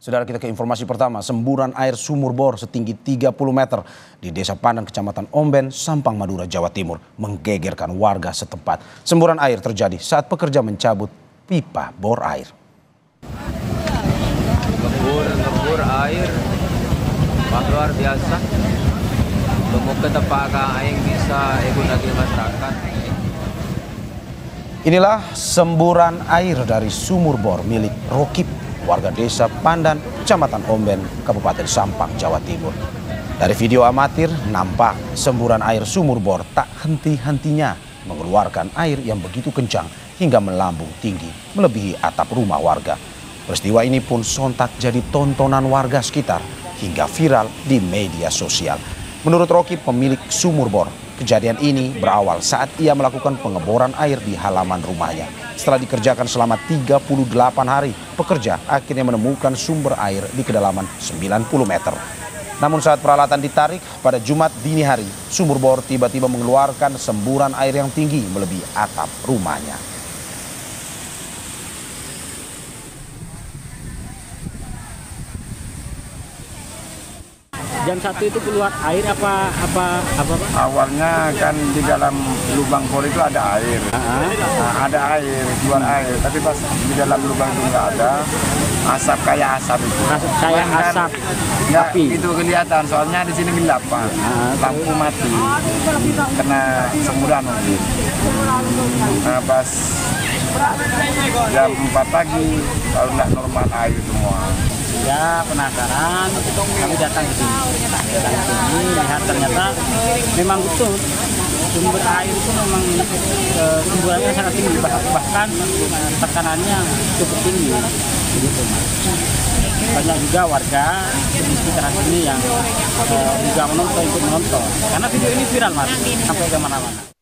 Saudara, kita ke informasi pertama. Semburan air sumur bor setinggi 30 meter di Desa Pandan, Kecamatan Omben, Sampang, Madura, Jawa Timur menggegerkan warga setempat. Semburan air terjadi saat pekerja mencabut pipa bor air. Gembur air, luar biasa. Untuk ke tempat yang bisa digunakan masyarakat. Inilah semburan air dari sumur bor milik Rokib, warga Desa Pandan, Kecamatan Omben, Kabupaten Sampang, Jawa Timur. Dari video amatir nampak semburan air sumur bor tak henti-hentinya mengeluarkan air yang begitu kencang hingga melambung tinggi melebihi atap rumah warga. Peristiwa ini pun sontak jadi tontonan warga sekitar hingga viral di media sosial. Menurut Rokib, pemilik sumur bor, kejadian ini berawal saat ia melakukan pengeboran air di halaman rumahnya. Setelah dikerjakan selama 38 hari, pekerja akhirnya menemukan sumber air di kedalaman 90 meter. Namun saat peralatan ditarik pada Jumat dini hari, sumur bor tiba-tiba mengeluarkan semburan air yang tinggi melebihi atap rumahnya. Jam 1 itu keluar air apa Pak? Awalnya kan di dalam lubang bor itu ada air. Ada air, keluar air. Tapi pas di dalam lubang itu nggak ada, asap kayak asap itu. Kayak asap Nggak api. itu kelihatan, soalnya di sini gelap Pak. Lampu mati, kena semburan mungkin. Nah pas jam 4 pagi, kalau nggak normal air semua. Ya penasaran, kami datang ke sini, lihat ternyata memang betul sumber air itu memang semburannya sangat tinggi, bahkan tekanannya cukup tinggi. Begitu, Mas. Banyak juga warga di sekitar sini yang juga ikut menonton, karena video ini viral Mas, sampai kemana-mana.